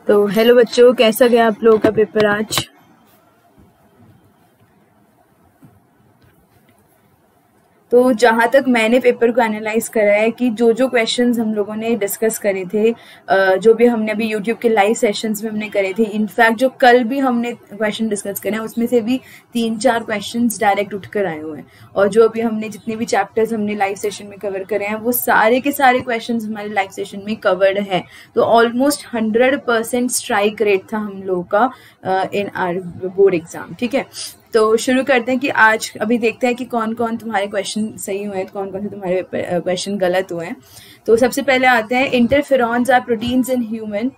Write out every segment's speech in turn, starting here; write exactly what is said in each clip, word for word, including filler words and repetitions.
तो हेलो बच्चों, कैसा गया आप लोगों का पेपर आज। तो जहाँ तक मैंने पेपर को एनालाइज करा है कि जो जो क्वेश्चंस हम लोगों ने डिस्कस करे थे, जो भी हमने अभी यूट्यूब के लाइव सेशंस में हमने करे थे, इनफैक्ट जो कल भी हमने क्वेश्चन डिस्कस करे हैं उसमें से भी तीन चार क्वेश्चंस डायरेक्ट उठकर आए हुए हैं। और जो अभी हमने जितने भी चैप्टर्स हमने लाइव सेशन में कवर करे हैं वो सारे के सारे क्वेश्चंस हमारे लाइव सेशन में कवर्ड है। तो almost hundred percent strike rate था हम लोगों का इन आर बोर्ड एग्जाम। ठीक है, तो शुरू करते हैं कि आज अभी देखते हैं कि कौन कौन तुम्हारे क्वेश्चन सही हुए हैं, कौन कौन से तुम्हारे क्वेश्चन गलत हुए हैं। तो सबसे पहले आते हैं, interferons are proteins in human.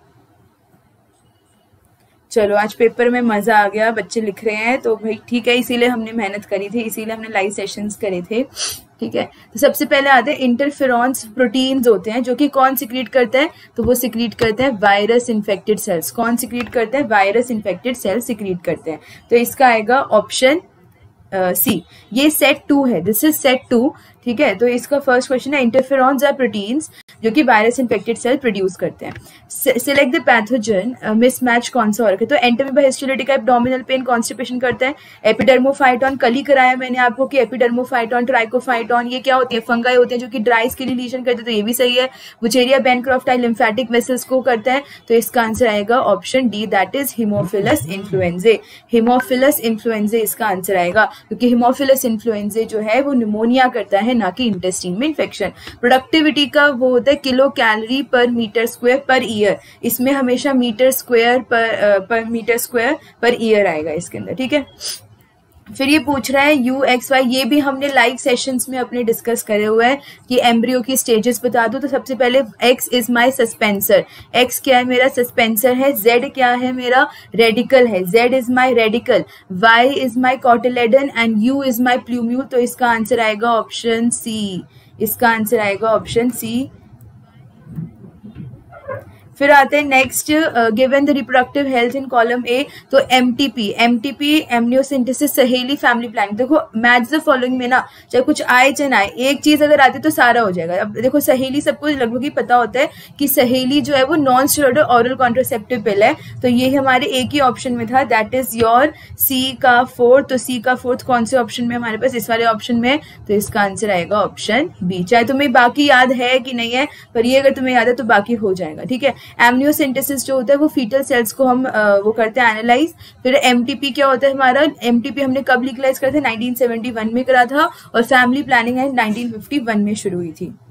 चलो आज पेपर में मजा आ गया, बच्चे लिख रहे हैं तो भाई ठीक है, इसीलिए हमने मेहनत करी थी, इसीलिए हमने लाइव सेशंस करे थे। ठीक है, तो सबसे पहले आते हैं, इंटरफेरॉन्स प्रोटीन्स होते हैं जो कि कौन सिक्रीट करते हैं, तो वो सिक्रीट करते हैं वायरस इन्फेक्टेड सेल्स। कौन सिक्रीट करते हैं, वायरस इन्फेक्टेड सेल्स सिक्रीट करते हैं। तो इसका आएगा ऑप्शन सी। uh, ये सेट टू है, दिस इज सेट टू। ठीक है, तो इसका फर्स्ट क्वेश्चन है, इंटरफेरॉन्स आर प्रोटीन्स जो कि वायरस इन्फेक्टेड सेल प्रोड्यूस करते हैं। सिलेक्ट द पैथोजन, मिसमैच कौन सा हो रखा है, तो Entamoeba histolytica abdominal pain constipation करता है। एपिडर्मोफाइटॉन कल ही कराया मैंने आपको कि एपिडर्मोफाइटॉन ट्राइकोफाइटॉन ये क्या होती है, फंगाई होते हैं जो कि ड्राई स्किन लीजन करते हैं, तो ये भी सही है। वुचेरिया बैनक्रॉफ्टाई लिम्फेटिक वेसल्स को करता है, तो इसका आंसर आएगा option D, that is Haemophilus influenzae. Haemophilus influenzae इसका आंसर आएगा, क्योंकि हिमोफिलस इन्फ्लुएंजे जो है वो निमोनिया करता है, ना कि इंटेस्टाइन में इन्फेक्शन। प्रोडक्टिविटी का वो होता है kilo calorie per metre square per year, इसमें हमेशा मीटर स्क्वायर पर पर मीटर स्क्वायर पर ईयर आएगा इसके अंदर। ठीक है, फिर ये पूछ रहा है यू एक्स वाई, ये भी हमने लाइव सेशंस में अपने डिस्कस करे हुए हैं कि एम्ब्रियो की स्टेजेस बता दो। तो सबसे पहले X is my suspensor, X क्या है मेरा सस्पेंसर है। जेड क्या है मेरा रेडिकल है, Z is my radicle. Y is my cotyledon and U is my plumule, तो इसका आंसर आएगा ऑप्शन सी। इसका आंसर आएगा ऑप्शन सी। फिर आते हैं next, given the reproductive health in column A, तो MTP, MTP amniocentesis Saheli family planning. देखो मैच द फॉलोइंग में ना, चाहे कुछ आए चाहे ना आए, एक चीज अगर आती है तो सारा हो जाएगा। अब देखो सहेली सबको लगभग ही पता होता है कि सहेली जो है वो non steroidal oral contraceptive pill है, तो ये हमारे एक ही ऑप्शन में था, दैट इज योर सी का फोर्थ। तो सी का फोर्थ कौन से ऑप्शन में हमारे पास, इस वाले ऑप्शन में, तो इसका आंसर आएगा ऑप्शन बी। चाहे तुम्हें बाकी याद है कि नहीं है, पर ये अगर तुम्हें याद है तो बाकी हो जाएगा। ठीक है, एमनियोसिंथेसिस जो होता है वो फीटल सेल्स को हम आ, वो करते हैं एनालाइज। फिर एमटीपी क्या होता है हमारा, एमटीपी हमने कब लीगलाइज करा था, नाइनटीन सेवेंटी वन में करा था, और फैमिली प्लानिंग है नाइनटीन फिफ्टी वन में शुरू हुई थी।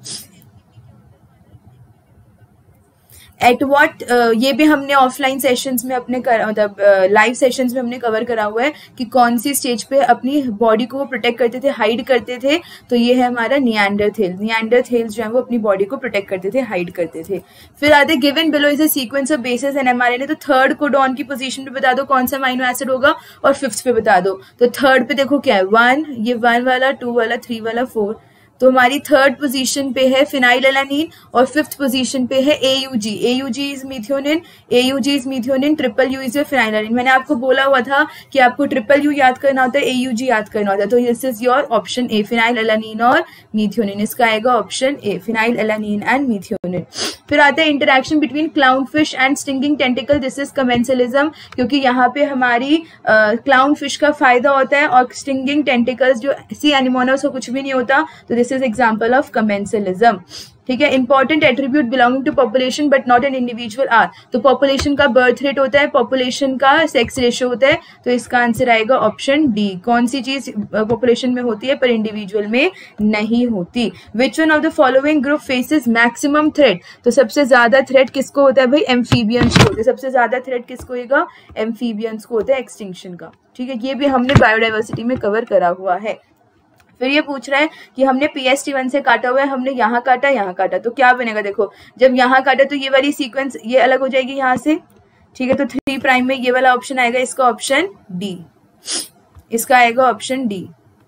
एट व्हाट, ये भी हमने ऑफलाइन सेशंस में अपने मतलब लाइव सेशंस में हमने कवर करा हुआ है कि कौन सी स्टेज पे अपनी बॉडी को प्रोटेक्ट करते थे, हाइड करते थे, तो ये है हमारा निएंडरथेल। निएंडरथेल्स जो है वो अपनी बॉडी को प्रोटेक्ट करते थे, हाइड करते थे। फिर आते given below is a sequence of bases and mRNA, तो थर्ड कोडॉन की पोजीशन पे बता दो कौन सा अमीनो एसिड होगा, और फिफ्थ पे बता दो। तो थर्ड पे देखो क्या है, वन, ये वन वाला, टू वाला, थ्री वाला, फोर, तो हमारी थर्ड पोजीशन पे है फिनाइलएलानिन, और फिफ्थ पोजीशन पे है AUG. AUG is methionine, AUG is methionine, triple U is phenylalanine. मैंने आपको बोला हुआ था कि आपको ट्रिपल यू याद करना होता है, एयूजी याद करना होता है, तो this is your option A, phenylalanine और मिथ्योनिन। इसका आएगा option A, phenylalanine and methionine. फिर आता है interaction between clown fish and stinging tentacle, this is commensalism, क्योंकि यहाँ पे हमारी क्लाउन फिश का फायदा होता है और स्टिंगिंग टेंटिकल्स जो सी एनिमोनस को कुछ भी नहीं होता, तो this is example of commensalism. ठीक है, important attribute belonging to population but not an individual are, तो पॉपुलेशन का बर्थ रेट होता है, पॉपुलेशन का सेक्स रेशियो होता है, तो इसका आंसर आएगा ऑप्शन डी। कौन सी चीज पॉपुलेशन में होती है पर इंडिविजुअल में नहीं होती। Which one of the following group faces maximum threat, तो सबसे ज्यादा थ्रेट किसको होता है भाई, एम्फीबियंस को होता है। सबसे ज्यादा थ्रेट किसको होगा, एम्फीबियंस को होता है एक्सटिंक्शन का। ठीक है, ये भी हमने बायोडाइवर्सिटी में कवर करा हुआ है। फिर ये पूछ रहा है कि हमने पी एस टी वन से काटा हुआ है, हमने यहाँ काटा यहाँ काटा, तो क्या बनेगा, देखो जब यहाँ काटा तो ये वाली सीक्वेंस ये अलग हो जाएगी यहाँ से। ठीक है, तो थ्री प्राइम में ये वाला ऑप्शन आएगा, इसका ऑप्शन डी, इसका आएगा ऑप्शन डी।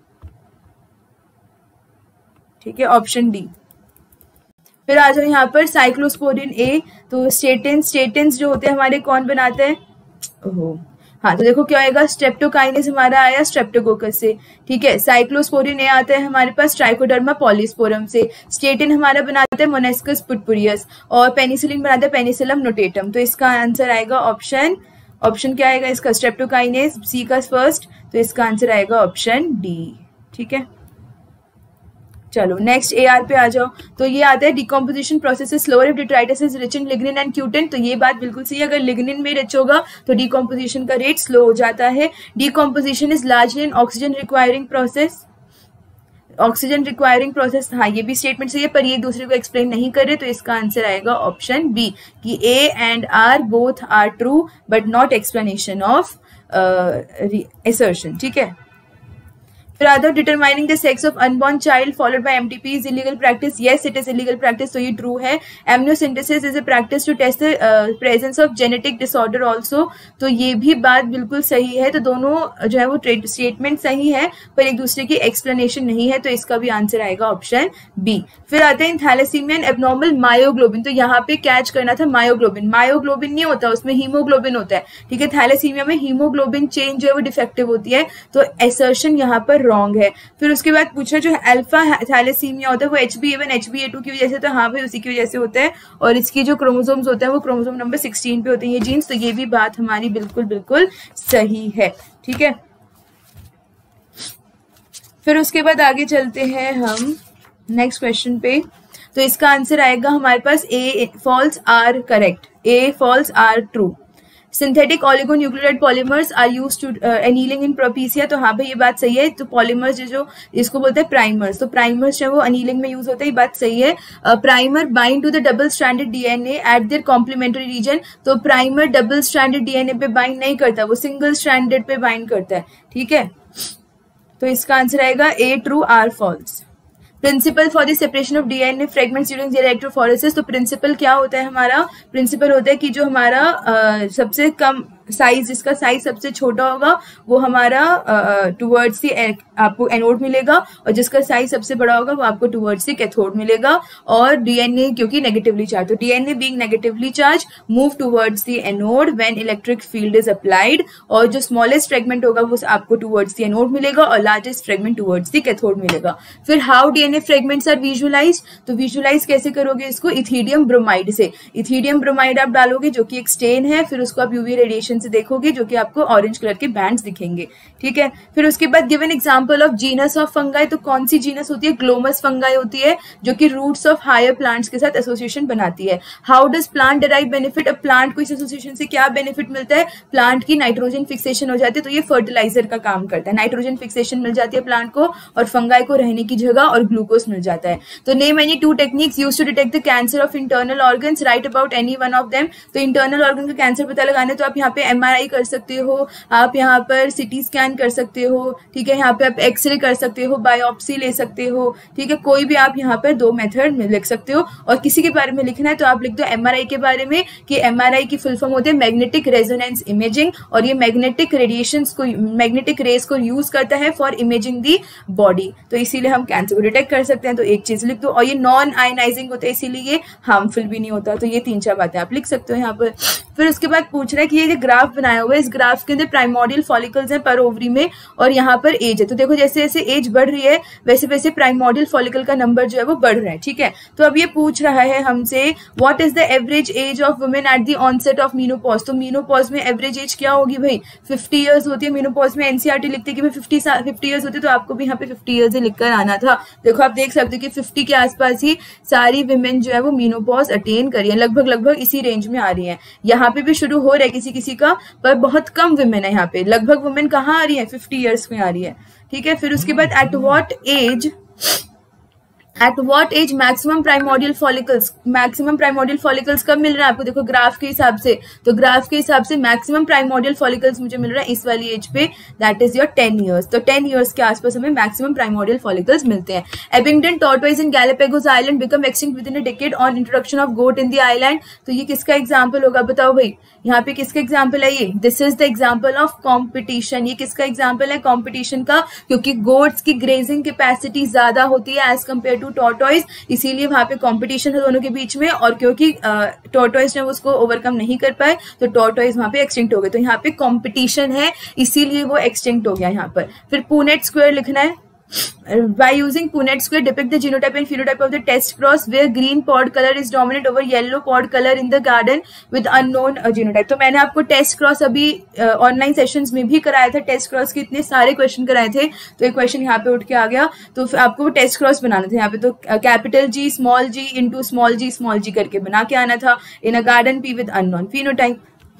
ठीक है, ऑप्शन डी। फिर आ जाओ यहाँ पर साइक्लोस्पोरिन ए, तो स्टेटिन, स्टेटिन जो होते हैं हमारे कौन बनाते हैं, ओहो हाँ, तो देखो क्या आएगा, स्ट्रेप्टोकाइनेस हमारा आया स्ट्रेप्टोकोकस से, ठीक है। साइक्लोस्पोरिन ये आता है हमारे पास ट्राइकोडर्मा पॉलीस्पोरम से। स्टेटिन हमारा बनाता है मोनेस्कस पुटपुरियस, और पेनिसिलिन बनाता है पेनिसिलम नोटेटम। तो इसका आंसर आएगा ऑप्शन ऑप्शन क्या आएगा इसका, स्ट्रेप्टोकाइनेस, सी का फर्स्ट, तो इसका आंसर आएगा ऑप्शन डी, ठीक है। चलो नेक्स्ट ए आर पे आ जाओ। तो ये आता है decomposition process is slower if detritus is rich in lignin and cutin. तो ये बात बिल्कुल सही है, अगर लिग्निन में रिच होगा तो डिकम्पोजिशन का रेट स्लो हो जाता है। Decomposition is largely an oxygen requiring process, oxygen requiring process, हाँ ये भी स्टेटमेंट सही है, पर ये एक दूसरे को एक्सप्लेन नहीं कर रहे, तो इसका आंसर आएगा ऑप्शन बी कि A and R both are true but not explanation of assertion, ठीक है। फिर आता है determining the sex of unborn child followed by MTP is illegal practice. Yes it is illegal practice, तो ये true है। Amniocentesis is a practice to test the presence of genetic disorder also, तो ये भी बात बिल्कुल सही है। तो दोनों जो है वो स्टेटमेंट सही है, पर एक दूसरे की एक्सप्लेनेशन नहीं है, तो इसका भी आंसर आएगा ऑप्शन बी। फिर आते हैं थैलेसीमिया एंड एब्नॉर्मल मायोग्लोबिन। तो यहाँ पे कैच करना था मायोग्लोबिन, मायोग्लोबिन नहीं होता, उसमें हीमोग्लोबिन होता है, ठीक है। थैलेसीमिया में हीमोग्लोबिन चेंज जो है वो डिफेक्टिव होती है, तो एसर्शन यहाँ पर रॉन्ग है। फिर उसके बाद पूछा जो अल्फा थैलेसीमिया होता है वो H B A one H B A two की वजह से, तो हाँ भाई उसी की वजह से होता है, और इसकी जो क्रोमोसोम्स होते हैं वो क्रोमोसोम नंबर सिक्सटीन पे होते हैं ये जीन्स, तो ये भी बात हमारी बिल्कुल बिल्कुल सही है, ठीक है। फिर उसके बाद आगे चलते हैं हम नेक्स्ट क्वेश्चन पे। तो इसका आंसर आएगा हमारे पास A false R correct, A false R true. Synthetic oligonucleotide polymers are used to annealing in propecia. तो हाँ भाई ये बात सही है, तो पॉलीमर्स जो जो इसको बोलते हैं प्राइमर्स, तो प्राइमर्स जो है वो अनीलिंग में यूज होता है, ये बात सही है। Primer bind to the double stranded DNA at their complementary region. तो प्राइमर डबल स्ट्रैंडेड डीएनए पे बाइंड नहीं करता, वो सिंगल स्ट्रैंडेड पे बाइंड करता है, ठीक है। तो इसका आंसर आएगा A true R false. Principle for the separation of DNA fragments during electrophoresis. तो प्रिंसिपल क्या होता है हमारा, प्रिंसिपल होता है कि जो हमारा आ, सबसे कम साइज, जिसका साइज सबसे छोटा होगा वो हमारा टुवर्ड्स दी आपको एनोड मिलेगा, और जिसका साइज सबसे बड़ा होगा वो आपको टुवर्ड्स दी कैथोड मिलेगा। और डीएनए क्योंकि नेगेटिवली चार्ज, तो DNA being negatively charge move towards the anode when electric field is applied, और जो स्मॉलेस्ट फ्रेगमेंट होगा वो आपको टुवर्ड्स दी एनोड मिलेगा, और largest fragment towards the cathode मिलेगा। फिर how DNA fragments are visualise, तो विजुअलाइज कैसे करोगे इसको, इथीडियम ब्रोमाइड से। इथीडियम ब्रोमाइड आप डालोगे जो कि एक स्टेन है, फिर उसको आप यूवी रेडिएशन से देखोगे जो कि आपको ऑरेंज कलर के बैंड्स दिखेंगे, ठीक है। फिर उसके बाद given example of genus of fungi. तो कौन सी जीनस होती है, ग्लोमस फंगाई होती है, जो कि रूट्स ऑफ हायर प्लांट्स के साथ एसोसिएशन बनाती है। How does plant derive benefit, अब प्लांट को इस एसोसिएशन से क्या बेनिफिट मिलता है, प्लांट की नाइट्रोजन फिक्सेशन हो जाती है, तो ये फर्टिलाइजर का काम करता है, नाइट्रोजन फिक्सेशन मिल जाती है प्लांट को, और फंगाई को रहने की जगह और ग्लूकोज मिल जाता है। तो name any two techniques used to detect the cancer of internal organs, write about any one of them. तो इंटरनल ऑर्गन का कैंसर पता लगाने तो आप यहाँ पे एमआरआई कर सकते हो, आप यहाँ पर सिटी स्कैन कर सकते हो, ठीक है, यहाँ पे आप एक्सरे कर सकते हो, बायोप्सी ले सकते हो, ठीक है, कोई भी आप यहाँ पर दो मेथड में लिख सकते हो। और किसी के बारे में लिखना है तो आप लिख दो एमआरआई के बारे में कि एमआरआई की फुल फॉर्म होती है मैग्नेटिक रेजोनेंस इमेजिंग, और ये मैग्नेटिक रेडिएशंस को, मैग्नेटिक रेज को यूज करता है फॉर इमेजिंग दी बॉडी, तो इसीलिए हम कैंसर को डिटेक्ट कर सकते हैं। तो एक चीज लिख दो, और ये नॉन आयनाइजिंग होता है इसीलिए ये हार्मफुल भी नहीं होता, तो ये तीन चार बातें आप लिख सकते हो यहाँ पर। फिर उसके बाद पूछ रहा है कि ये जो ग्राफ बनाया हुआ है, इस ग्राफ के अंदर प्राइमोडियल फॉलिकल्स हैं पर ओवरी में, और यहाँ पर एज है। तो देखो जैसे जैसे एज बढ़ रही है वैसे वैसे प्राइमोडियल फॉलिकल का नंबर जो है वो बढ़ रहा है, ठीक है। तो अब ये पूछ रहा है हमसे what is the average age of women at the onset of menopause. तो मीनोपॉज में एवरेज एज क्या होगी भाई, फिफ्टी ईयर्स होती है। मीनोपॉज में एनसीईआरटी लिखते हैं कि भाई फिफ्टी फिफ्टी ईयर्स होती है, तो आपको भी यहाँ पे फिफ्टी ईयर्स ही लिखकर आना था। देखो आप देख सकते हो कि फिफ्टी के आसपास ही सारी विमेन जो है वो मीनोपॉज अटेन करी है, लगभग लगभग इसी रेंज में आ रही है। यहाँ पे भी शुरू हो रहा है किसी किसी का, पर बहुत कम वुमेन है यहाँ पे, लगभग वुमेन कहाँ आ रही है, फिफ्टी ईयर्स में आ रही है, ठीक है। फिर उसके बाद at what age at what age maximum primordial follicles, maximum primordial follicles कब मिल रहा है आपको, देखो ग्राफ के हिसाब से, तो ग्राफ के हिसाब से मैक्सिमम प्राइमोडियल फॉलिकल्स मुझे मिल रहा है इस वाली एज पे, that is your ten years. तो टेन ईयर्स के आसपास हमें मैक्सिमम प्राइमोडियल फॉलिकल्स मिलते हैं। Abingdon tortoise in Galapagos island become extinct within a decade on introduction of goat in the island. तो ये किसका एग्जाम्पल होगा बताओ भाई, यहाँ पे किसका एग्जाम्पल है ये, this is the example of competition. ये किसका एग्जाम्पल है, कॉम्पिटिशन का, क्योंकि गोट्स की ग्रेजिंग कैपेसिटी ज्यादा होती है as compare to to tortoise, इसीलिए वहां पे कंपटीशन था दोनों के बीच में, और क्योंकि टॉर्टॉइज ने उसको ओवरकम नहीं कर पाए तो टॉर्टॉइज वहां पे एक्सटिंक्ट हो गए। तो यहाँ पे कंपटीशन है इसीलिए वो एक्सटिंक्ट हो गया यहाँ पर। फिर पुनेट स्क्वायर लिखना है। By using Punnett square, depict the genotype and phenotype of the test cross where green pod color is dominant over yellow pod color in the garden with unknown uh, genotype। तो मैंने आपको test cross अभी online uh, sessions में भी कराया था, test cross के इतने सारे क्वेश्चन कराए थे, तो एक क्वेश्चन यहाँ पे उठ के आ गया, तो आपको वो टेस्ट क्रॉस बनाना था यहाँ पे, तो capital G small G into small G small G करके बना के आना था in a garden pea with unknown phenotype.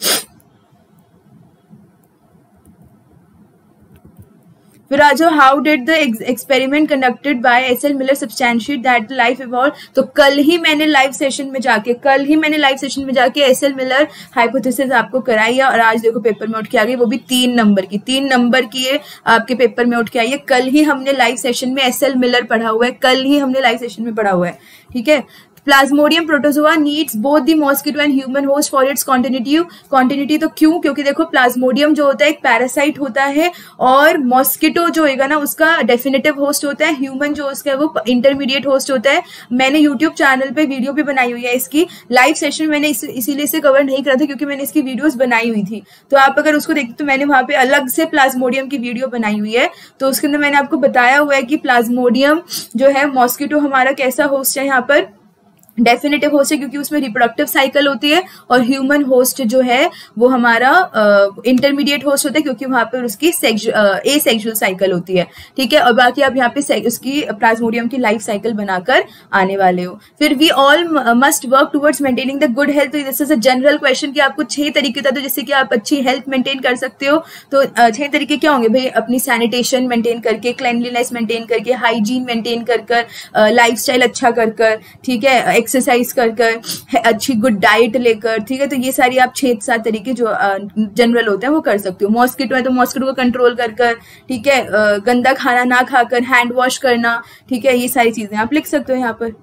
फिर आ जाओ, how did the experiment conducted by S L Miller substantiate that life evolve. तो कल ही मैंने लाइव सेशन में जाके कल ही मैंने लाइव सेशन में जाके एस एल मिलर हाइपोथेसिस आपको कराई है, और आज देखो पेपर में उठ के आ गई, वो भी तीन नंबर की तीन नंबर की है आपके पेपर में उठ के आई है। कल ही हमने लाइव सेशन में एस एल मिलर पढ़ा हुआ है, कल ही हमने लाइव सेशन में पढ़ा हुआ है, ठीक है। Plasmodium protozoa needs both the mosquito and human host for its continuity. Continuity तो क्यों? क्योंकि देखो प्लाज्मोडियम जो होता है एक पैरासाइट होता है, और मॉस्किटो जो होगा ना उसका डेफिनेटिव होस्ट होता है, ह्यूमन जो उसका है वो इंटरमीडिएट होस्ट होता है। मैंने यूट्यूब चैनल पे वीडियो भी बनाई हुई है इसकी, लाइव सेशन मैंने इस, इसीलिए इसे कवर नहीं करा था क्योंकि मैंने इसकी वीडियोस बनाई हुई थी, तो आप अगर उसको देखते तो मैंने वहां पे अलग से प्लाज्मोडियम की वीडियो बनाई हुई है, तो उसके अंदर मैंने आपको बताया हुआ है कि प्लाज्मोडियम जो है मॉस्किटो हमारा कैसा होस्ट है, यहाँ पर डेफिनेटिव होस्ट है क्योंकि उसमें रिप्रोडक्टिव साइकिल होती है, और ह्यूमन होस्ट जो है वो हमारा इंटरमीडिएट होस्ट होता है क्योंकि वहां पर उसकी ए सेक्सुअल साइकिल होती है, ठीक है। और बाकी आप यहाँ पे उसकी प्लाज्मोडियम की लाइफ साइकिल बनाकर आने वाले हो। फिर we all must work towards maintaining the good health. This is a general question कि आपको छह तरीके बता दो जिससे कि आप अच्छी हेल्थ मेंटेन कर सकते हो। तो छह तरीके क्या होंगे भाई? अपनी सैनिटेशन मेंटेन करके, क्लेनलीनेस मेंटेन करके, हाइजीन मेंटेन कर कर, लाइफ स्टाइल अच्छा कर कर, ठीक है, एक्सरसाइज कर कर, अच्छी गुड डाइट लेकर, ठीक है। तो ये सारी आप छह सात तरीके जो जनरल होते हैं वो कर सकते हो। मॉस्किटो है तो मॉस्किटो को कंट्रोल कर कर, ठीक है, गंदा खाना ना खाकर, हैंड वॉश करना, ठीक है, ये सारी चीजें आप लिख सकते हो यहाँ पर।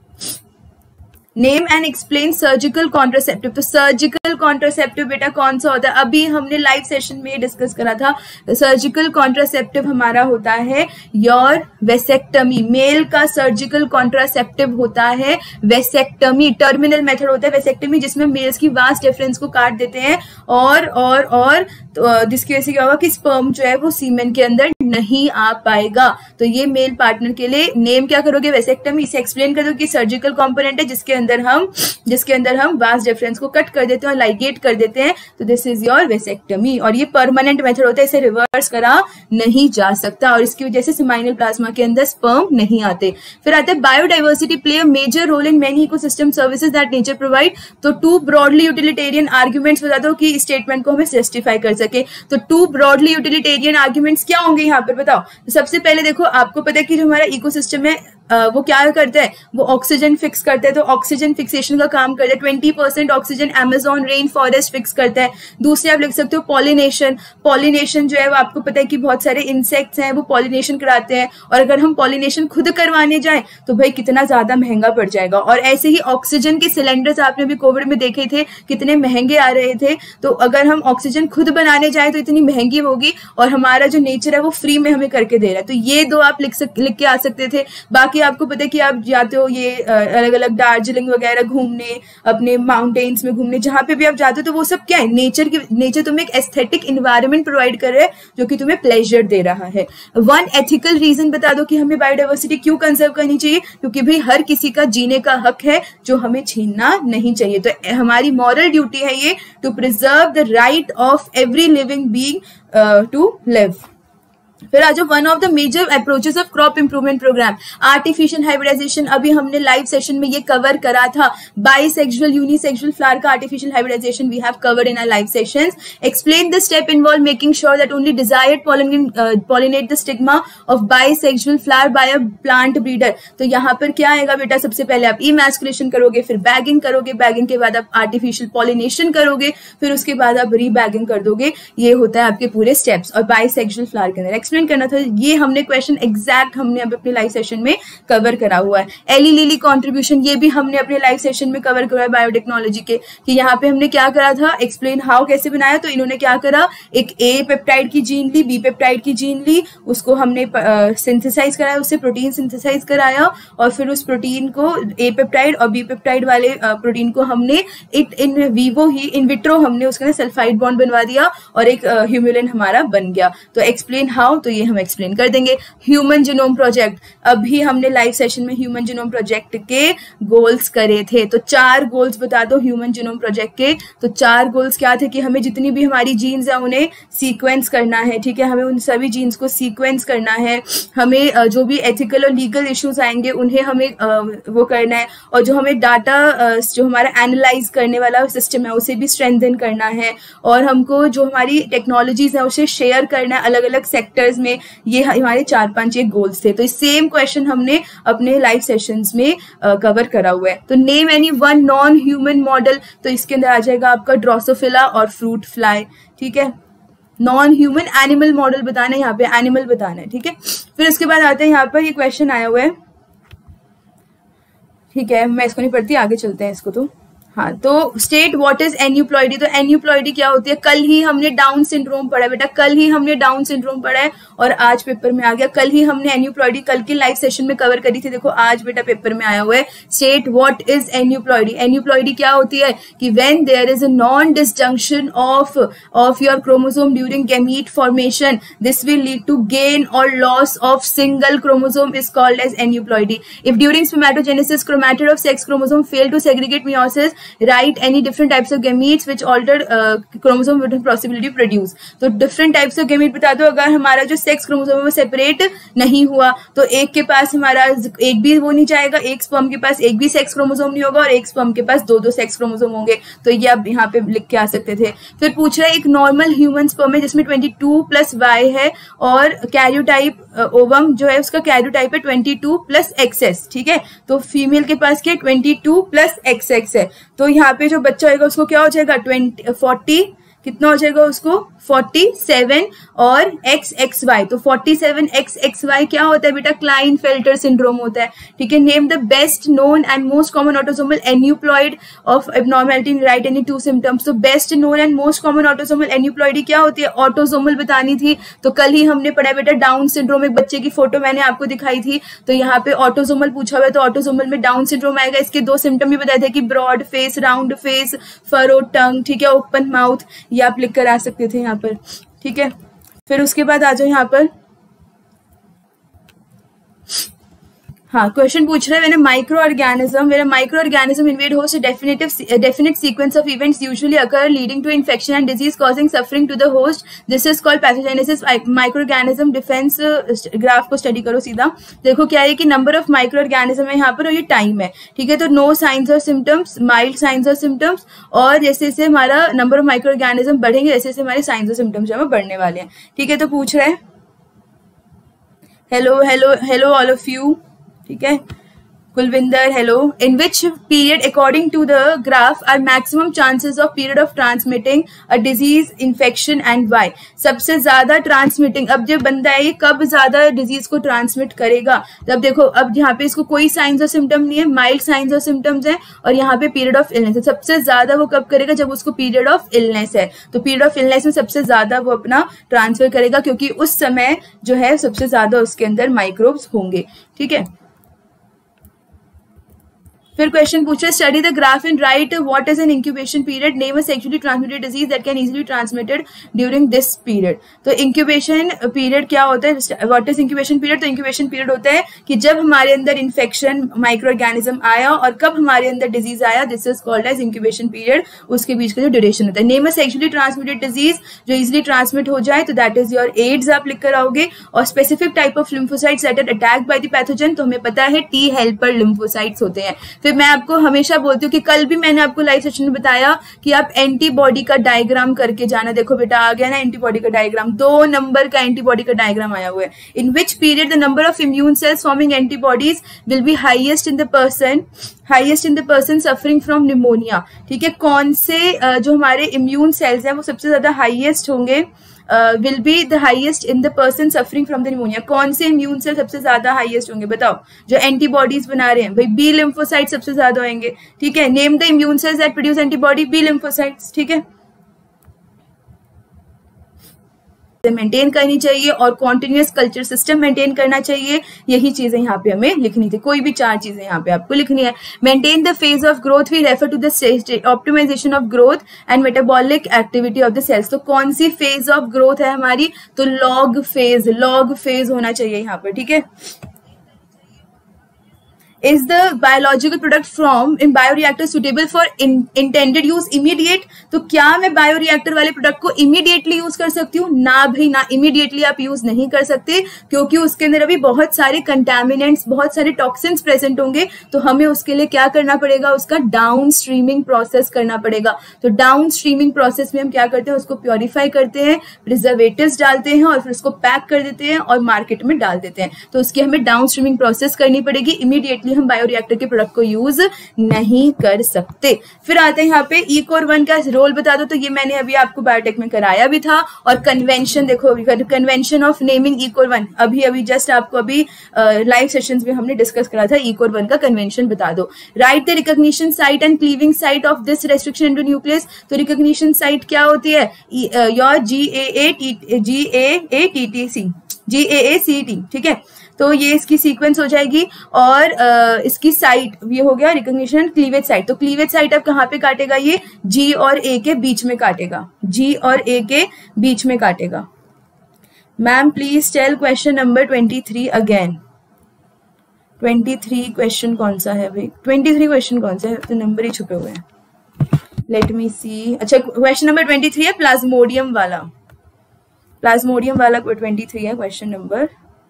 Name and explain surgical contraceptive. तो सर्जिकल कॉन्ट्रासेप्टिव बेटा कौन सा होता है? अभी हमने लाइव सेशन में डिस्कस करा था। सर्जिकल कॉन्ट्रासेप्टिव हमारा होता है योर वेसेक्टमी। मेल का सर्जिकल कॉन्ट्रासेप्टिव होता है वेसेक्टमी। टर्मिनल मेथड होता है वेसेक्टमी जिसमें मेल्स की वास्ट डिफरेंस को काट देते हैं, और और और तो जिसकी वजह से क्या होगा कि स्पर्म जो है वो सीमेन के अंदर नहीं आ पाएगा। तो ये मेल पार्टनर के लिए नेम क्या करोगे? वेसेक्टमी। इसे एक्सप्लेन कर दो कि सर्जिकल कंपोनेंट है जिसके अंदर हम जिसके अंदर हम वास्ट डिफरेंस को कट कर देते हैं और लाइगेट कर देते हैं, तो दिस इज योर वेसेक्टमी। और ये परमानेंट मेथड होता है, इसे रिवर्स करा नहीं जा सकता, और इसकी वजह से सेमाइनल प्लाज्मा के अंदर स्पर्म नहीं आते। फिर आते हैं biodiversity play a major role in many ecosystem services that nature provide. तो टू ब्रॉडली यूटिलिटेरियन आर्ग्यूमेंट्स बता दो कि स्टेटमेंट को हमें जस्टिफाई कर सके। तो टू ब्रॉडली यूटिलिटेरियन आर्ग्यूमेंट्स क्या होंगे यहाँ पर बताओ? तो सबसे पहले देखो, आपको पता है कि जो हमारा इकोसिस्टम है Uh, वो क्या करता है? वो ऑक्सीजन फिक्स करता है, तो ऑक्सीजन फिक्सेशन का काम करता है। Twenty percent oxygen Amazon rain forest fix करता है। दूसरे आप लिख सकते हो पॉलिनेशन। पॉलिनेशन जो है वो आपको पता है कि बहुत सारे इंसेक्ट्स हैं वो पॉलिनेशन कराते हैं, और अगर हम पॉलिनेशन खुद करवाने जाएं तो भाई कितना ज्यादा महंगा पड़ जाएगा। और ऐसे ही ऑक्सीजन के सिलेंडर्स आपने भी कोविड में देखे थे कितने महंगे आ रहे थे, तो अगर हम ऑक्सीजन खुद बनाने जाए तो इतनी महंगी होगी, और हमारा जो नेचर है वो फ्री में हमें करके दे रहा है। तो ये दो आप लिख सक लिख के आ सकते थे। बाकी आपको पता है कि आप जाते हो ये अलग अलग दार्जिलिंग वगैरह घूमने, अपने माउंटेन्स में घूमने, जहां पे भी आप जाते हो तो वो सब क्या है? नेचर की नेचर तुम्हें एक एस्थेटिक इन्वायरमेंट प्रोवाइड कर रहा है जो कि तुम्हें प्लेजर दे रहा है। वन एथिकल रीजन बता दो कि हमें बायोडाइवर्सिटी क्यों कंजर्व करनी चाहिए? क्योंकि भाई हर किसी का जीने का हक है जो हमें छीनना नहीं चाहिए। तो हमारी मॉरल ड्यूटी है ये to preserve the right of every living being to live. फिर आज one of the major approaches of crop improvement program artificial hybridization. अभी हमने लाइव सेशन में ये कवर करा था। बाइसेक्सुअल यूनिसेक्सुअल फ्लावर का artificial hybridization we have covered in our live sessions. Explain the step involve making sure that only desired pollen pollinate the stigma of bisexual flower by a plant breeder. तो यहाँ पर क्या आएगा बेटा? सबसे पहले आप इमैस्कुलेशन करोगे, फिर बैगिंग करोगे, बैगिंग के बाद आप आर्टिफिशियल पॉलिनेशन करोगे, फिर उसके बाद आप रीबैगिंग कर दोगे। ये होता है आपके पूरे स्टेप्स और बाइसेक्सुअल फ्लावर के अंदर। एक्सप्लेन करना था, ये हमने क्वेश्चन एग्जैक्ट हमने अब अपने लाइव सेशन में कवर करा हुआ है। एली लिली कॉन्ट्रीब्यूशन, ये भी हमने अपने लाइव सेशन में कवर करा है बायोटेक्नोलॉजी के, कि यहाँ पे हमने क्या करा था, एक्सप्लेन हाउ कैसे बनाया। तो इन्होंने क्या करा, एक ए पेप्टाइड की जीन ली, बी पेप्टाइड की जीन ली, उसको हमने सिंथेसाइज कराया, उससे प्रोटीन सिंथेसाइज कराया, और फिर उस प्रोटीन को ए पेप्टाइड और बी पेप्टाइड वाले प्रोटीन को हमने इट इन वीवो ही इन विट्रो हमने उसके सल्फाइड बॉन्ड बनवा दिया और एक ह्यूमुलिन हमारा बन गया। तो एक्सप्लेन हाउ, तो ये हम एक्सप्लेन कर देंगे। ह्यूमन जीनोम प्रोजेक्ट, अभी हमने लाइव सेशन में ह्यूमन जीनोम प्रोजेक्ट के गोल्स करे थे, तो चार गोल्स बता दो ह्यूमन जीनोम प्रोजेक्ट के। तो चार गोल्स क्या थे कि हमें जितनी भी हमारी जीन्स है उन्हें सीक्वेंस करना है, ठीक है, हमें उन सभी जीन्स को सीक्वेंस करना है, हमें जो भी एथिकल और लीगल इश्यूज आएंगे उन्हें हमें वो करना है, और जो हमें डाटा जो हमारा एनालाइज करने वाला सिस्टम है उसे भी स्ट्रेंथन करना है, और हमको जो हमारी टेक्नोलॉजीज है उसे शेयर करना है अलग अलग सेक्टर्स में। ये हमारे चार पांच एक गोल्स थे। तो सेम क्वेश्चन हमने अपने लाइव सेशंस में कवर करा हुआ है। तो name any one non human model, तो इसके अंदर आ जाएगा आपका ड्रोसोफिला और फ्रूट फ्लाई, ठीक है। नॉन ह्यूमन एनिमल मॉडल बताना है, यहाँ पे एनिमल बताना है, ठीक है। फिर उसके बाद आते हैं यहाँ पर, ये क्वेश्चन आया हुआ है, ठीक है, मैं इसको नहीं पढ़ती, आगे चलते हैं इसको। तो हाँ, तो स्टेट व्हाट इज एन्यूप्लॉइडी। तो एन्यूप्लॉइडी क्या होती है, कल ही हमने डाउन सिंड्रोम पढ़ा है बेटा, कल ही हमने डाउन सिंड्रोम पढ़ा है और आज पेपर में आ गया। कल ही हमने एन्यूप्लॉइडी कल के लाइव सेशन में कवर करी थी, देखो आज बेटा पेपर में आया हुआ है। State what is aneuploidy. Aneuploidy क्या होती है कि when there is a non disjunction of of your chromosome during gamete formation, this will lead to gain or loss of single chromosome is called as aneuploidy. If during spermatogenesis chromatid of sex chromosome fail to segregate meiosis, write any different types of gametes which altered uh, chromosome with possibility produce। तो different types of gamete बता दो। अगर हमारा जो sex chromosome है वो separate नहीं हुआ तो एक के पास हमारा एक भी वो नहीं जाएगा, एक स्पर्म के पास एक भी सेक्स क्रोमोसोम नहीं होगा और एक स्पर्म के पास दो दो सेक्स क्रोमोसोम होंगे। तो ये आप यहाँ पे लिख के आ सकते थे। फिर पूछ रहा है एक नॉर्मल ह्यूमन स्पर्म है जिसमें ट्वेंटी टू प्लस वाई है और कैरियोटाइप ओवम जो है उसका कैरियोटाइप है ट्वेंटी टू प्लस एक्सएस, ठीक है। तो फीमेल के पास क्या ट्वेंटी टू प्लस एक्सएक्स है, तो यहाँ पे जो बच्चा होगा उसको क्या हो जाएगा ट्वेंटी फोर्टी कितना हो जाएगा उसको फोर्टी सेवन और एक्स एक्स वाई। तो forty seven X X Y क्या होता है बेटा, क्लाइनफेल्टर सिंड्रोम होता है, ठीक है। Name the best known and most common autosomal aneuploid of abnormality in write any two symptoms. तो best known and most common autosomal aneuploidy क्या होती है, ऑटोसोमल बतानी थी। तो कल ही हमने पढ़ा बेटा डाउन सिंड्रोम, एक बच्चे की फोटो मैंने आपको दिखाई थी, तो यहाँ पे ऑटोसोमल पूछा हुआ है, तो ऑटोसोमल में डाउन सिंड्रोम आएगा। इसके दो सिम्टम भी बताए थे कि broad face, round face, furrow tongue, ठीक है, ओपन माउथ, ये आप लिख कर आ सकते थे यहाँ पर, ठीक है। फिर उसके बाद आ जाओ यहाँ पर, हाँ क्वेश्चन पूछ रहा है मैंने माइक्रो ऑर्गेनिज्म मेरा micro organism invade host definitive definite sequence of events usually occur leading to infection and disease causing suffering to the host, this is called pathogenesis. Micro organism defence graph को study करो सीधा, देखो क्या है कि number of micro organism है यहाँ पर और ये टाइम है, ठीक है। तो नो साइंस और सिम्टम्स, माइल्ड साइंस और सिम्टम्स, और जैसे जैसे हमारा नंबर ऑफ माइक्रो ऑर्गेनिज्म बढ़ेंगे जैसे जैसे हमारे साइंस और सिम्टम्स जो है बढ़ने वाले हैं, ठीक है। तो पूछ रहे हैं hello hello hello all of you, ठीक है। Kulvinder, hello. In which period, according to the graph, are maximum chances of period of transmitting a disease, infection and why? सबसे ज्यादा ट्रांसमिटिंग, अब जो बंदा है ये कब ज्यादा डिजीज को ट्रांसमिट करेगा, तब देखो अब यहाँ पे इसको कोई साइंस और सिम्टम नहीं है, माइल्ड साइंस और सिम्टम्स है, और यहाँ पे पीरियड ऑफ इलनेस है। सबसे ज्यादा वो कब करेगा, जब उसको पीरियड ऑफ इलनेस है, तो पीरियड ऑफ इलनेस में सबसे ज्यादा वो अपना ट्रांसफर करेगा क्योंकि उस समय जो है सबसे ज्यादा उसके अंदर माइक्रोब्स होंगे, ठीक है। फिर क्वेश्चन पूछे study the graph and write what is an incubation period, name a sexually transmitted disease that can easily transmitted during this period. तो इंक्यूबेशन पीरियड क्या होता है, व्हाट इज इंक्यूबेशन पीरियड, तो इंक्यूबेशन पीरियड होता है कि जब हमारे अंदर इन्फेक्शन माइक्रो ऑर्गेनिज्म आया और कब हमारे अंदर डिजीज आया, this is called as incubation period, उसके बीच का जो ड्यूरेशन होता है। Name a sexually transmitted disease जो इजिली ट्रांसमिट हो जाए, तो दैट इज योर एड्स आप लिख कर आओगे, और specific type of lymphocytes that are attacked by the pathogen, तो हमें पता है टी हेल्पर लिम्फोसाइट्स होते हैं। फिर मैं आपको हमेशा बोलती हूँ कि कल भी मैंने आपको लाइव सेशन में बताया कि आप एंटीबॉडी का डायग्राम करके जाना, देखो बेटा आ गया ना एंटीबॉडी का डायग्राम, दो नंबर का एंटीबॉडी का डायग्राम आया हुआ है। In which period the number of immune cells forming antibodies will be highest in the person highest in the person suffering from pneumonia, ठीक है। कौन से जो हमारे इम्यून सेल्स हैं वो सबसे ज्यादा हाईएस्ट होंगे will be the highest in the person suffering from the pneumonia? कौन से इम्यून सेल सबसे ज्यादा हाईएस्ट होंगे बताओ, जो एंटीबॉडीज बना रहे हैं? भाई बी लिम्फोसाइट सबसे ज्यादा होंगे, ठीक है। Name the immune cells that produce antibody, B lymphocytes, ठीक है। मेंटेन करनी चाहिए और कॉन्टिन्यूअस कल्चर सिस्टम मेंटेन करना चाहिए, यही चीजें यहाँ पे हमें लिखनी थी। कोई भी चार चीजें यहाँ पे आपको लिखनी है। Maintain the phase of growth, we refer to the optimization of growth and metabolic activity of the cells. तो कौन सी फेज ऑफ ग्रोथ है हमारी? तो लॉग फेज, लॉग फेज होना चाहिए यहाँ पर, ठीक है। Is the biological product formed in bioreactor suitable for in, intended use immediate? तो क्या मैं बायोरिएक्टर वाले प्रोडक्ट को इमीडिएटली यूज कर सकती हूँ? ना भाई ना, इमीडिएटली आप यूज नहीं कर सकते, क्योंकि उसके अंदर अभी बहुत सारे कंटेमिनेंट्स, बहुत सारे टॉक्सिन्स प्रेजेंट होंगे। तो हमें उसके लिए क्या करना पड़ेगा? उसका डाउन स्ट्रीमिंग प्रोसेस करना पड़ेगा। तो डाउन स्ट्रीमिंग प्रोसेस में हम क्या करते हैं? उसको प्योरीफाई करते हैं, प्रिजर्वेटिव्स डालते हैं और फिर उसको पैक कर देते हैं और मार्केट में डाल देते हैं। तो उसकी हमें डाउन स्ट्रीमिंग प्रोसेस करनी पड़ेगी, इमीडिएटली हम बायोरिएक्टर के प्रोडक्ट को यूज नहीं कर सकते। फिर आते हैं यहाँ पे ई कोर वन का रोल बता दो। तो ये मैंने अभी आपको बायोटेक में कराया भी था। और कन्वेंशन देखो, convention of naming E core one, अभी अभी जस्ट आपको अभी लाइव सेशंस में हमने डिस्कस करा था। ई कोर वन का कन्वेंशन बता दो। Write the recognition site and cleaving site of this restriction into nucleus. तो रिकॉग्निशन साइट क्या होती है? Your G A A G A A T T C, G A A C T, ठीक है। तो ये इसकी सीक्वेंस हो जाएगी। और आ, इसकी साइट ये हो गया रिकॉग्निशन क्लीवेज साइट। तो क्लीवेज साइट अब कहाँ पे काटेगा? ये जी और ए के बीच में काटेगा, जी और ए के बीच में काटेगा। Ma'am please tell question number twenty three again. Twenty three question कौन सा है भाई? ट्वेंटी थ्री क्वेश्चन कौन सा है? तो नंबर ही छुपे हुए हैं। Let me see. अच्छा, क्वेश्चन नंबर ट्वेंटी थ्री है प्लाज्मोडियम वाला। प्लाज्मोडियम वाला ट्वेंटी थ्री है क्वेश्चन नंबर।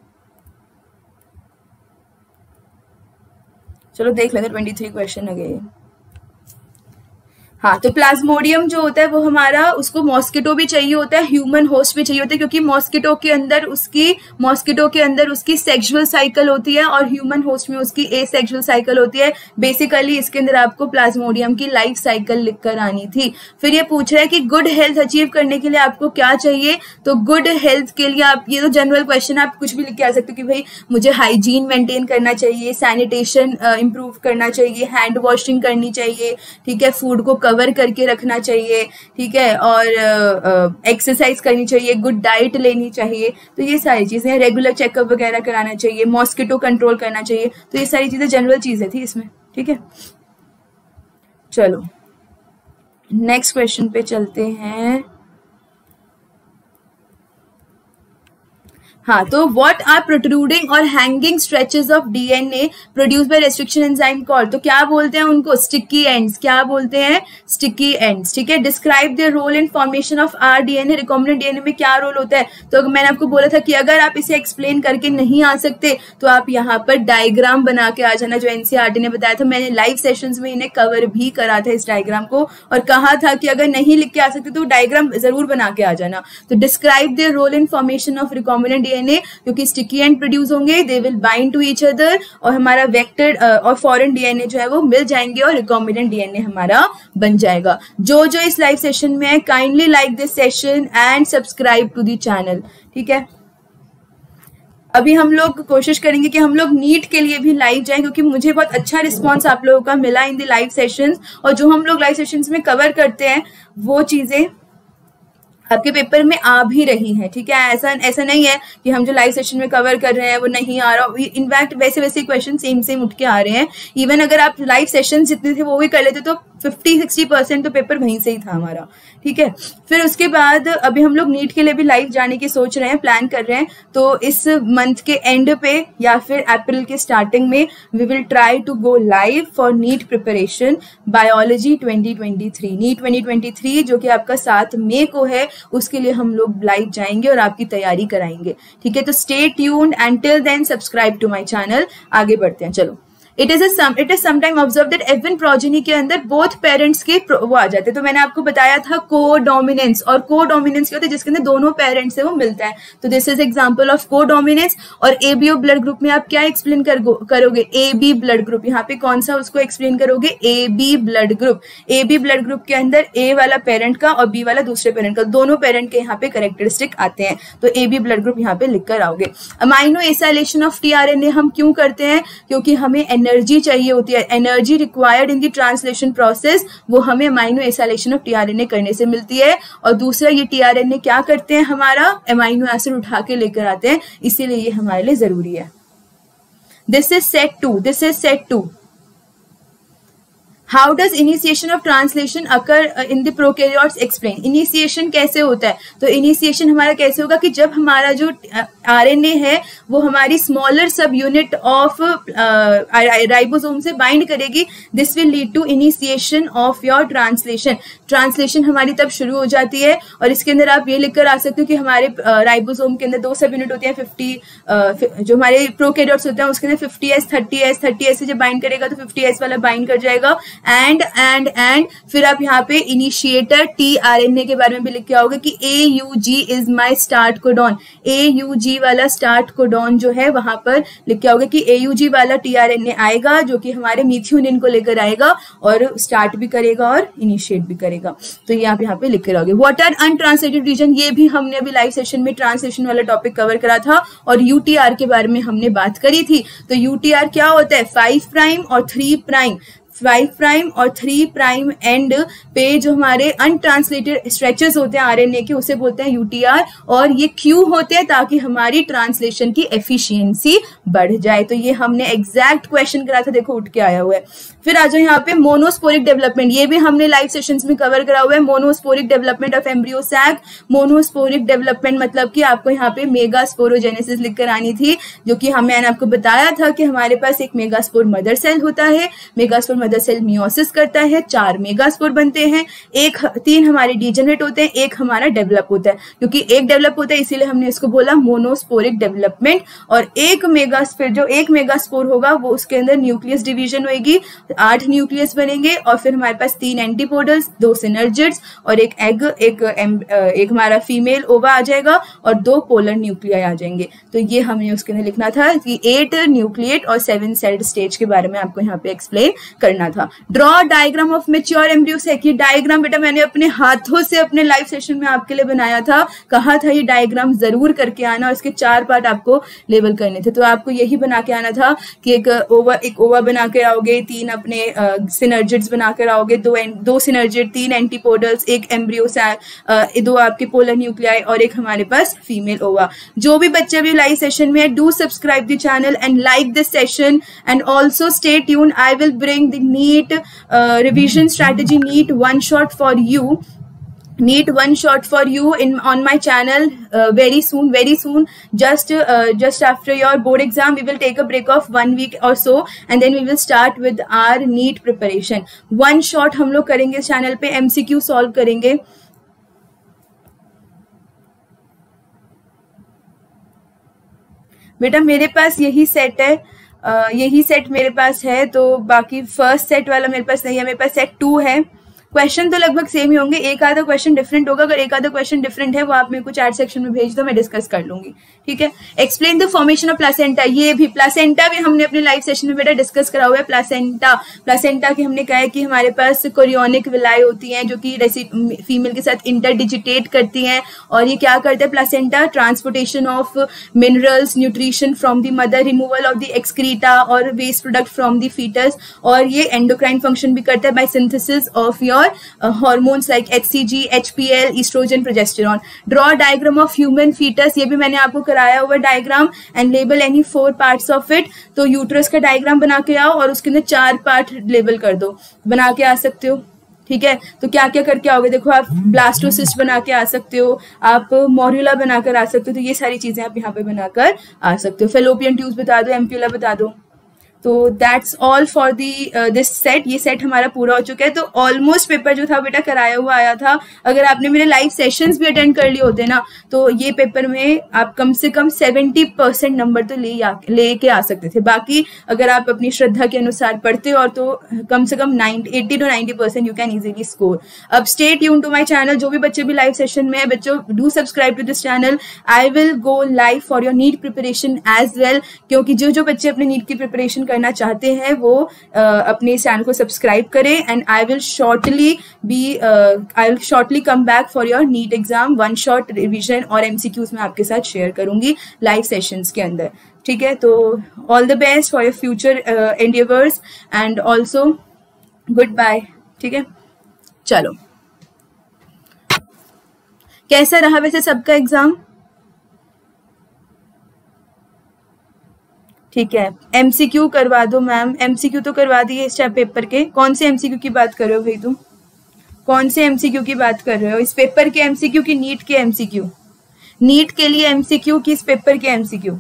चलो देख लेते ट्वेंटी थ्री क्वेश्चन अगेन। हाँ, तो प्लाज्मोडियम जो होता है वो हमारा, उसको मॉस्किटो भी चाहिए होता है, ह्यूमन होस्ट भी चाहिए होता है, क्योंकि मॉस्किटो के अंदर उसकी मॉस्किटो के अंदर उसकी सेक्सुअल साइकिल होती है और ह्यूमन होस्ट में उसकी ए सेक्सुअल साइकिल होती है। बेसिकली इसके अंदर आपको प्लाज्मोडियम की लाइफ साइकिल लिखकर आनी थी। फिर ये पूछ रहा है कि गुड हेल्थ अचीव करने के लिए आपको क्या चाहिए? तो गुड हेल्थ के लिए आप, ये तो जनरल क्वेश्चन, आप कुछ भी लिख के आ सकते हो कि भाई मुझे हाइजीन मेंटेन करना चाहिए, सैनिटेशन इंप्रूव करना चाहिए, हैंड वॉशिंग करनी चाहिए, ठीक है, फूड को कवर करके रखना चाहिए, ठीक है, और एक्सरसाइज uh, करनी चाहिए, गुड डाइट लेनी चाहिए। तो ये सारी चीजें, रेगुलर चेकअप वगैरह कराना चाहिए, मॉस्किटो कंट्रोल करना चाहिए। तो ये सारी चीजें जनरल चीजें थी इसमें, ठीक है। चलो नेक्स्ट क्वेश्चन पे चलते हैं। हाँ, तो what are protruding or hanging stretches of DNA produce by restriction enzyme called? तो क्या बोलते हैं उनको? Sticky ends. क्या बोलते हैं? स्टिकी एंड्स, ठीक है। Describe their role in formation of R DNA. Recombinant DNA में क्या रोल होता है? तो मैंने आपको बोला था कि अगर आप इसे एक्सप्लेन करके नहीं आ सकते तो आप यहाँ पर डायग्राम बना के आ जाना, जो एनसीईआरटी ने बताया था। मैंने लाइव सेशंस में इन्हें कवर भी करा था इस डायग्राम को, और कहा था कि अगर नहीं लिख के आ सकते तो डायग्राम जरूर बना के आ जाना। तो describe their role in formation of recombinant DNA, क्योंकि स्टिकी एंड प्रोड्यूस होंगे, they will bind to each other, और हमारा वेक्टर और फॉरेन डीएनए जो है वो मिल जाएंगे और रिकॉम्बिनेंट डीएनए हमारा बन जाएगा। जो जो इस लाइव सेशन में है, kindly like this session and subscribe to the channel, ठीक है। अभी हम लोग कोशिश करेंगे कि हम लोग नीट के लिए भी लाइव जाएं, क्योंकि मुझे बहुत अच्छा रिस्पांस आप लोगों का मिला इन द लाइव सेशंस, और जो हम लोग लाइव सेशंस में कवर करते हैं वो चीजें आपके पेपर में आ भी रही है, ठीक है। ऐसा ऐसा नहीं है कि हम जो लाइव सेशन में कवर कर रहे हैं वो नहीं आ रहा। इनफैक्ट वैसे वैसे क्वेश्चन सेम सेम उठ के आ रहे हैं। इवन अगर आप लाइव सेशन जितने थे वो भी कर लेते तो फिफ्टी सिक्सटी परसेंट तो पेपर वहीं से ही था हमारा, ठीक है। फिर उसके बाद अभी हम लोग नीट के लिए भी लाइव जाने की सोच रहे हैं, प्लान कर रहे हैं। तो इस मंथ के एंड पे या फिर अप्रैल के स्टार्टिंग में we will try to go live for NEET preparation biology twenty twenty three. NEET twenty twenty three जो कि आपका सात मई को है, उसके लिए हम लोग लाइव जाएंगे और आपकी तैयारी कराएंगे, ठीक है। तो stay tuned and till then subscribe to my channel. आगे बढ़ते हैं, चलो it is some it is sometime observe that even progeny के अंदर बोथ पेरेंट्स के वो आ जाते हैं। तो मैंने आपको बताया था को डोमिनेंस, और को डोमिनेंस क्या होता है, जिसके अंदर दोनों पेरेंट्स से वो मिलता है। तो this is example of codominance. और A B O blood group में आप क्या एक्सप्लेन कर, करोगे, ए बी ब्लड ग्रुप। यहाँ पे कौन सा उसको एक्सप्लेन करोगे, A B blood group. A B blood group के अंदर ए वाला पेरेंट का और बी वाला दूसरे पेरेंट का, दोनों पेरेंट के यहाँ पे कैरेक्टरिस्टिक आते हैं। तो ए बी ब्लड ग्रुप यहाँ पे लिख कर आओगे। अमाइनो एसाइलेशन ऑफ टीआरएनए हम क्यों करते हैं, क्योंकि हमें एनर्जी चाहिए होती है, energy required in the translation process, वो हमें अमाइनो एसाइलेशन ऑफ टीआरएनए करने से मिलती है। और दूसरा ये टीआरएनए क्या करते हैं, हमारा अमाइनो एसिड उठा के लेकर आते हैं, इसीलिए ये हमारे लिए जरूरी है। This is set two, this is set two. How does initiation of translation occur in the prokaryotes, explain. Initiation कैसे होता है, तो इनिशिएशन हमारा कैसे होगा कि जब हमारा जो आरएनए है वो हमारी smaller subunit of ribosome से बाइंड करेगी, this will lead to initiation of your translation. Translation हमारी तब शुरू हो जाती है। और इसके अंदर आप ये लिखकर आ सकते हो कि हमारे राइबोसोम के अंदर दो सब यूनिट होती है, फिफ्टी जो हमारे प्रोकैरियोट्स होते हैं उसके अंदर fifty S thirty S thirty S से जब बाइंड करेगा तो फिफ्टी एस वाला बाइंड कर जाएगा। एंड एंड एंड फिर आप यहाँ पे initiator T R N A के बारे में भी लिख के आओगे कि A U G is my start codon. A U G वाला स्टार्ट कोडॉन जो है वहां पर लिख के आओगे कि ए यू जी वाला टी आर एन ए आएगा जो कि हमारे मिथ्योनिन को लेकर आएगा और स्टार्ट भी करेगा और इनिशिएट भी करेगा। तो ये आप यहाँ पे लिख के आओगे। व्हाट आर अनट्रांसलेटेड रीजन, ये भी हमने अभी लाइव सेशन में ट्रांसलेशन वाला टॉपिक कवर करा था और यूटीआर के बारे में हमने बात करी थी। तो यूटीआर क्या होता है, फाइव प्राइम और थ्री प्राइम फाइव प्राइम और थ्री प्राइम एंड पे जो हमारे अनट्रांसलेटेड स्ट्रेचेस होते हैं आरएनए के उसे बोलते हैं यूटीआर। और ये क्यों होते हैं, ताकि हमारी ट्रांसलेशन की एफिशिएंसी बढ़ जाए। तो ये हमने एग्जैक्ट क्वेश्चन करा था, देखो उठ के आया हुआ है। फिर आ जाओ यहाँ पे मोनोस्पोरिक डेवलपमेंट, ये भी हमने लाइव सेशंस में कवर करा हुआ है। Monosporic development of embryo sac. Monosporic development मतलब कि आपको यहाँ पे मेगास्पोरोजेनेसिस लिख कर आनी थी, जो कि हम मैंने आपको बताया था कि हमारे पास एक मेगास्पोर मदर सेल होता है, मेगास्पोर मदर सेल मियोसिस करता है, चार मेगास्पोर बनते हैं, एक तीन हमारे डीजेनरेट होते हैं, एक हमारा डेवलप होता है। क्योंकि एक डेवलप होता है इसीलिए हमने इसको बोला मोनोस्पोरिक डेवलपमेंट। और एक मेगास्पोर जो एक मेगास्पोर होगा वो उसके अंदर न्यूक्लियस डिवीजन होगी, आठ न्यूक्लियस बनेंगे और फिर हमारे पास तीन एंटीपोडल्स, दो सिनर्जिड्स और एक एग, एक एक हमारा फीमेल ओवा आ जाएगा और दो पोलर न्यूक्लियाई आ जाएंगे। तो ये हमने उसके अंदर लिखना था कि एट न्यूक्लिएट और सेवन सेल्ड स्टेज के बारे में आपको यहाँ पे एक्सप्लेन करना था। Draw diagram of mature embryo sac. ये डायग्राम बेटा मैंने अपने हाथों से अपने लाइव सेशन में आपके लिए बनाया था, कहा था ये डायग्राम जरूर करके आना और इसके चार पार्ट आपको लेबल करने थे। तो आपको यही बना के आना था कि एक ओवा एक ओवा बना के आओगे, तीन अपने सिनर्जिड्स बनाकर आओगे, दो दो सिनर्जिड, तीन एंटीपोडल्स, एक एम्ब्रियो सैक, दो आपके पोलर न्यूक्लियाई और एक हमारे पास फीमेल ओवा। जो भी बच्चे भी लाइव सेशन में, do subscribe the channel and like this session and also stay tune. I will bring the NEET revision strategy, NEET one shot for you need one shot for you in on my channel uh, very soon very soon just uh, just after your board exam. We will take a break of one week or so and then we will start with our NEET preparation. one shot हम लोग करेंगे इस channel पे, MCQ solve करेंगे। बेटा मेरे पास यही set है, uh, यही सेट मेरे पास है, तो बाकी फर्स्ट सेट वाला मेरे पास नहीं है, मेरे पास सेट टू है। क्वेश्चन तो लगभग सेम ही होंगे, एक आधा क्वेश्चन डिफरेंट होगा। अगर एक आधा क्वेश्चन डिफरेंट है वो आप मेरे को चैट सेक्शन में भेज दो, मैं डिस्कस कर लूंगी, ठीक है। Explain the formation of placenta, ये भी प्लासेंटा भी हमने अपने लाइव सेशन में बेटा डिस्कस करा हुआ है। प्लासेंटा प्लासेंटा की हमने कहा है कि हमारे पास कोरियोनिक विलाई होती हैं जो कि फीमेल के साथ इंटरडिजिटेट करती हैं और ये क्या करते हैं placenta, transportation of minerals, nutrition from the mother, removal of the excreta और waste product from the foetus, और ये एंडोक्राइन फंक्शन भी करता है by synthesis of your hormones like HCG, HPL, oestrogen, progesterone. Draw diagram of human foetus, ये भी मैंने आपको कराया हुआ diagram and label any four parts of it. तो यूट्रस का डायग्राम बना के आओ और उसके अंदर चार पार्ट लेबल कर दो, बना के आ सकते हो, ठीक है। तो क्या क्या करके आओगे, देखो आप ब्लास्टोसिस्ट बना के आ सकते हो, आप मोर्यूला बनाकर आ सकते हो, तो ये सारी चीजें आप यहाँ पे बनाकर आ सकते हो। फेलोपियन ट्यूब्स बता दो, एम्प्यूला बता दो। तो that's all for the this set. ये सेट हमारा पूरा हो चुका है। तो ऑलमोस्ट पेपर जो था बेटा कराया हुआ आया था। अगर आपने मेरे लाइव सेशंस भी अटेंड कर लिए होते ना तो ये पेपर में आप कम से कम सेवेंटी परसेंट नंबर तो ले ले के आ सकते थे। बाकी अगर आप अपनी श्रद्धा के अनुसार पढ़ते हो तो कम से कम ninety eighty to ninety percent you can easily score. अब stay tune to my channel. जो भी बच्चे भी लाइव सेशन में है बच्चों, do subscribe to this channel. I will go live for your NEET preparation as well, क्योंकि जो जो बच्चे अपने नीट की प्रिपरेशन करना चाहते हैं वो uh, अपने चैनल को सब्सक्राइब करें। And I will shortly be I will shortly come back for your NEET exam. One shot revision और एमसीक्यूज में आपके साथ शेयर करूंगी लाइव सेशंस के अंदर। ठीक है, तो all the best for your future endeavours and also good bye. ठीक है, चलो कैसा रहा वैसे सबका एग्जाम? ठीक है, एमसीक्यू करवा दो मैम। एमसीक्यू तो करवा दिए इस पेपर के। कौन से एमसीक्यू की बात कर रहे हो भाई तुम? कौन से एमसीक्यू की बात कर रहे हो? इस पेपर के एमसीक्यू की नीट के एमसीक्यू? नीट के लिए एमसीक्यू की इस पेपर के MCQ?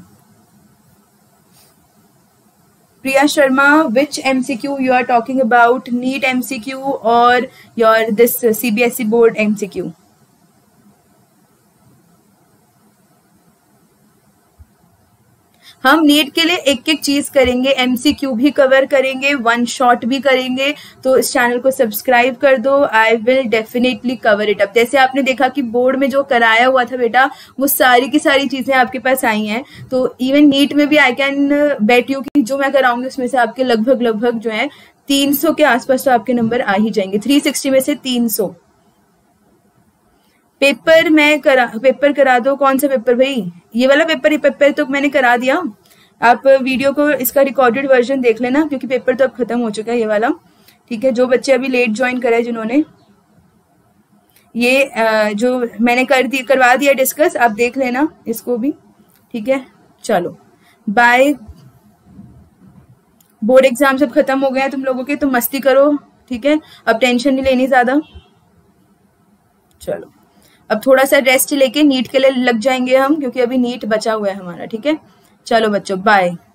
Priya Sharma, which M C Q you are talking about? NEET M C Q or your this C B S E board M C Q? हम NEET के लिए एक एक चीज करेंगे, एमसीक्यू भी कवर करेंगे, वन शॉट भी करेंगे। तो इस चैनल को सब्सक्राइब कर दो। I will definitely cover it up. जैसे आपने देखा कि बोर्ड में जो कराया हुआ था बेटा वो सारी की सारी चीजें आपके पास आई हैं। तो इवन नीट में भी आई कैन बेट यू कि जो मैं कराऊंगी उसमें से आपके लगभग लगभग जो है तीन सौ के आसपास तो आपके नंबर आ ही जाएंगे। तीन सौ साठ में से तीन सौ। पेपर मैं करा पेपर करा दो। कौन सा पेपर भाई? ये वाला पेपर? ये पेपर तो मैंने करा दिया। आप वीडियो को इसका रिकॉर्डेड वर्जन देख लेना क्योंकि पेपर तो अब खत्म हो चुका है ये वाला। ठीक है, जो बच्चे अभी लेट ज्वाइन करे जिन्होंने ये जो मैंने कर दी करवा दिया डिस्कस, आप देख लेना इसको भी। ठीक है, चलो बाय। बोर्ड एग्जाम सब खत्म हो गए हैं तुम लोगों के, तो मस्ती करो। ठीक है, अब टेंशन नहीं लेनी ज्यादा। चलो अब थोड़ा सा रेस्ट लेके नीट के लिए लग जाएंगे हम, क्योंकि अभी नीट बचा हुआ है हमारा। ठीक है, चलो बच्चों बाय।